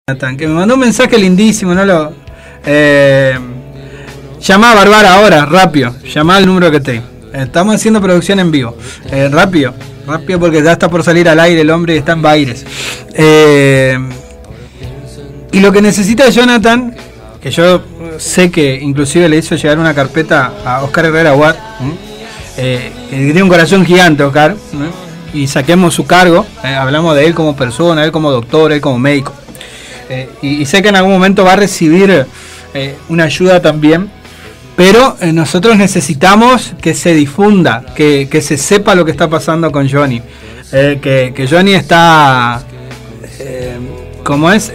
Que me mandó un mensaje lindísimo, no lo... llamá a Barbara ahora, rápido, llamá al número que te... estamos haciendo producción en vivo, rápido porque ya está por salir al aire el hombre y está en Baires. Y lo que necesita Jonathan, que yo sé que inclusive le hizo llegar una carpeta a Oscar Herrera Watt, que tiene un corazón gigante Oscar, ¿no? Y saquemos su cargo, hablamos de él como persona, él como doctor, él como médico. Y sé que en algún momento va a recibir una ayuda también, pero nosotros necesitamos que se difunda, que se sepa lo que está pasando con Johnny, que Johnny está, ¿cómo es?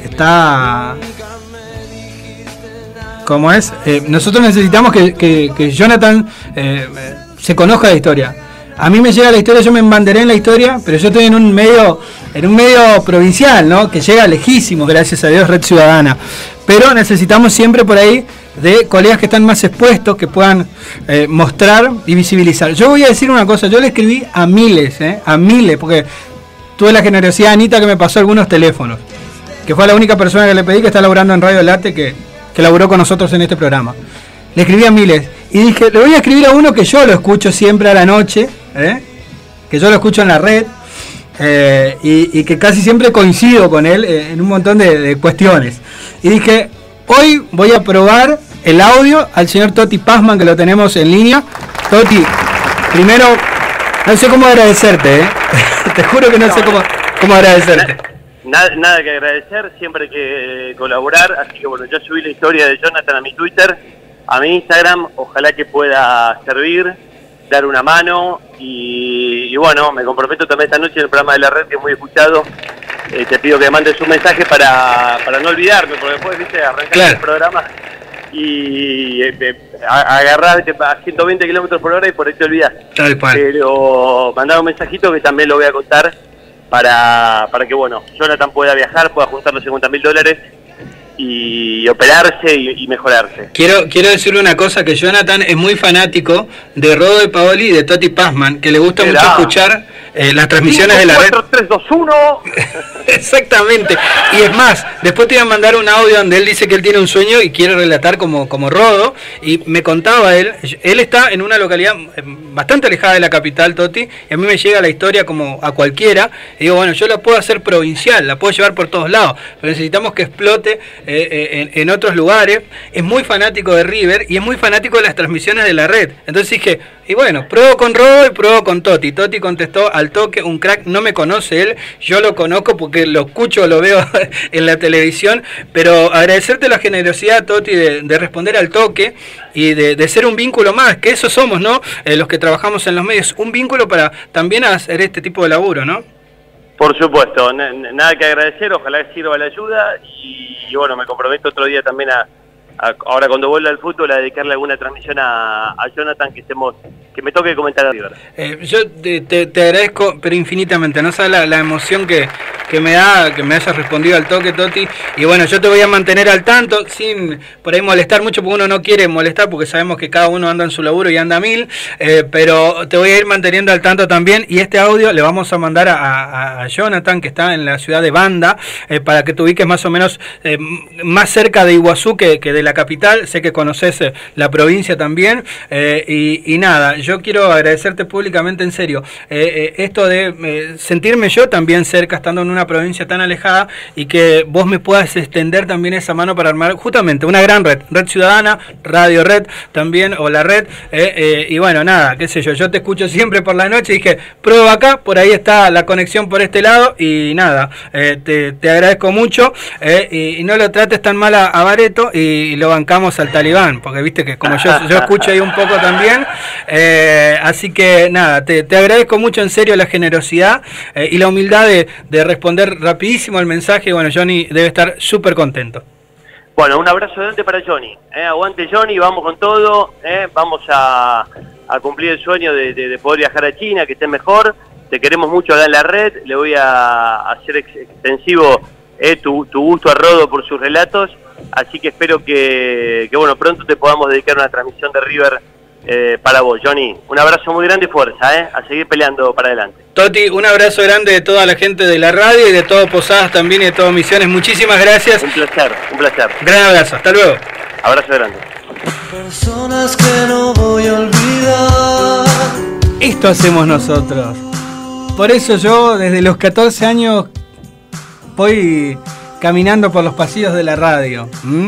Nosotros necesitamos que Jonathan se conozca la historia. A mí me llega la historia, yo me embanderé en la historia, pero yo estoy en un medio provincial, ¿no? Que llega lejísimo, gracias a Dios, Red Ciudadana. Pero necesitamos siempre por ahí de colegas que están más expuestos, que puedan mostrar y visibilizar. Yo voy a decir una cosa, yo le escribí a miles, porque tuve la generosidad de Anita que me pasó algunos teléfonos, que fue la única persona que le pedí, que está laburando en Radio Late, que laburó con nosotros en este programa. Le escribí a miles y dije, le voy a escribir a uno que yo lo escucho siempre a la noche, que yo lo escucho en la red, y que casi siempre coincido con él en un montón de cuestiones. Y dije, hoy voy a probar el audio al señor Toti Pazman, que lo tenemos en línea. Toti, primero, no sé cómo agradecerte, te juro que no sé cómo agradecerte. Nada que agradecer, siempre hay que colaborar, así que bueno, yo subí la historia de Jonathan a mi Twitter, a mi Instagram, ojalá que pueda servir, dar una mano y bueno, me comprometo también esta noche en el programa de la red, que es muy escuchado. Te pido que mandes un mensaje para no olvidarme, porque después, viste, arrancar el programa y agarrar a 120 kilómetros por hora y por ahí te olvidás. Pero mandar un mensajito que también lo voy a contar para que, bueno, Jonathan pueda viajar, pueda juntar los $50.000 y operarse y mejorarse. Quiero decirle una cosa, que Jonathan es muy fanático de Rodo de Paoli y de Toti Pazman, que le gusta mucho escuchar las transmisiones 5, de la 4, red. 3, 2, 1. Exactamente. Y es más, después te voy a mandar un audio donde él dice que él tiene un sueño y quiere relatar como Rodo, y me contaba él está en una localidad bastante alejada de la capital, Toti, y a mí me llega la historia como a cualquiera, y digo, bueno, yo la puedo hacer provincial, la puedo llevar por todos lados, pero necesitamos que explote en otros lugares. Es muy fanático de River y es muy fanático de las transmisiones de la red. Entonces dije, y bueno, pruebo con Rodo y pruebo con Toti. Toti contestó al toque, un crack, no me conoce él, yo lo conozco porque lo escucho, lo veo en la televisión, pero agradecerte la generosidad, Toti, de responder al toque y de ser un vínculo más, que eso somos, ¿no? Los que trabajamos en los medios, un vínculo para también hacer este tipo de laburo, ¿no? Por supuesto, nada que agradecer, ojalá sirva la ayuda y bueno, me comprometo otro día también ahora cuando vuelva al fútbol a dedicarle alguna transmisión a Jonathan, que me toque comentar a River. Yo te agradezco, pero infinitamente, no sabes la emoción que me da que me hayas respondido al toque, Toti, y bueno, yo te voy a mantener al tanto, sin por ahí molestar mucho, porque uno no quiere molestar, porque sabemos que cada uno anda en su laburo y anda a mil, pero te voy a ir manteniendo al tanto también, y este audio le vamos a mandar a Jonathan, que está en la ciudad de Banda, para que te ubiques más o menos más cerca de Iguazú que de la capital. Sé que conoces la provincia también, y nada, yo quiero agradecerte públicamente, en serio, esto de sentirme yo también cerca, estando en una provincia tan alejada, y que vos me puedas extender también esa mano para armar justamente una gran red Ciudadana, Radio Red también, o la red, y bueno, nada, qué sé yo te escucho siempre por la noche, dije, prueba acá, por ahí está la conexión por este lado, y nada, te agradezco mucho, y no lo trates tan mal a Bareto, y lo bancamos al Talibán, porque viste que como yo escucho ahí un poco también, así que nada, te agradezco mucho, en serio, la generosidad y la humildad de responder rapidísimo al mensaje. Bueno, Johnny debe estar súper contento. Bueno, un abrazo grande para Johnny, aguante Johnny, vamos con todo, vamos a cumplir el sueño de poder viajar a China, que esté mejor, te queremos mucho acá en la red, le voy a hacer extensivo tu gusto a Rodo por sus relatos, así que espero que bueno, pronto te podamos dedicar una transmisión de River para vos, Johnny. Un abrazo muy grande y fuerza, a seguir peleando para adelante. Toti, un abrazo grande de toda la gente de la radio y de todo Posadas también y de todo Misiones. Muchísimas gracias. Un placer, un placer. Gran abrazo, hasta luego. Abrazo grande. Personas que no voy a olvidar. Esto hacemos nosotros. Por eso yo desde los 14 años voy caminando por los pasillos de la radio.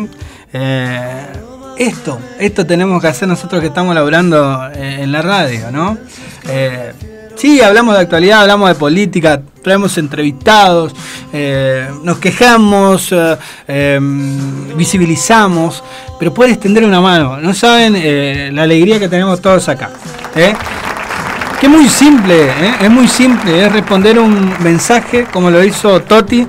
Esto tenemos que hacer nosotros que estamos laburando en la radio, ¿no? Sí, hablamos de actualidad, hablamos de política, traemos entrevistados, nos quejamos, visibilizamos, pero puedes tender una mano. No saben la alegría que tenemos todos acá. Que es muy simple, es muy simple, es responder un mensaje como lo hizo Toti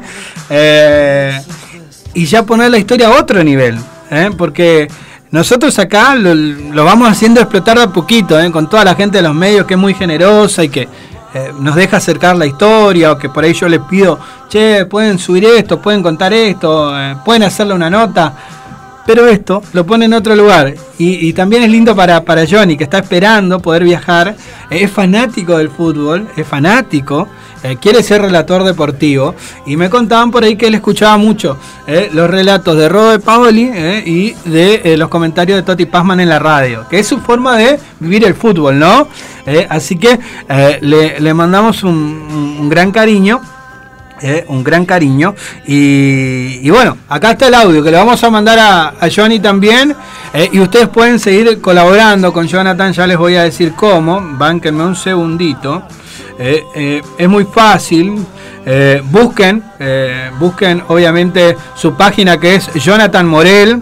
y ya poner la historia a otro nivel, porque nosotros acá lo vamos haciendo explotar de a poquito, con toda la gente de los medios que es muy generosa y que nos deja acercar la historia, o que por ahí yo les pido, che, pueden subir esto, pueden contar esto, pueden hacerle una nota, pero esto lo pone en otro lugar y también es lindo para Johnny, que está esperando poder viajar, es fanático del fútbol, es fanático, quiere ser relator deportivo y me contaban por ahí que él escuchaba mucho los relatos de Rodo de Paoli y de los comentarios de Toti Pazman en la radio, que es su forma de vivir el fútbol, ¿no? Así que le mandamos un gran cariño. Un gran cariño y bueno, acá está el audio que le vamos a mandar a Johnny también, y ustedes pueden seguir colaborando con Jonathan, ya les voy a decir cómo, bánquenme un segundito. Es muy fácil, busquen obviamente su página, que es Jonathan Morel,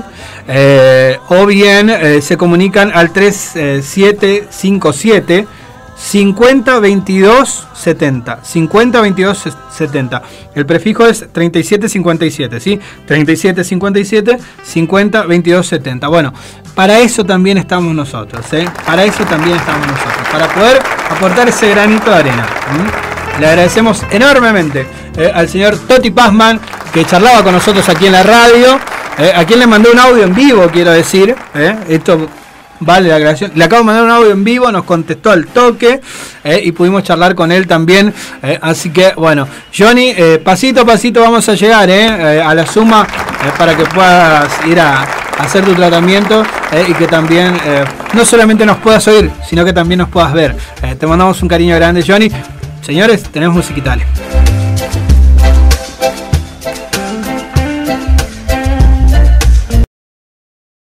o bien se comunican al 3757 502270 502270. El prefijo es 3757, ¿sí? 3757 502270. Bueno, para eso también estamos nosotros, para eso también estamos nosotros, para poder aportar ese granito de arena. Le agradecemos enormemente al señor Toti Pazman, que charlaba con nosotros aquí en la radio, a quien le mandó un audio en vivo, quiero decir, esto vale la grabación. Le acabo de mandar un audio en vivo, nos contestó al toque y pudimos charlar con él también. Así que, bueno, Johnny, pasito a pasito vamos a llegar a la suma para que puedas ir a hacer tu tratamiento y que también no solamente nos puedas oír, sino que también nos puedas ver. Te mandamos un cariño grande, Johnny. Señores, tenemos musiquitales.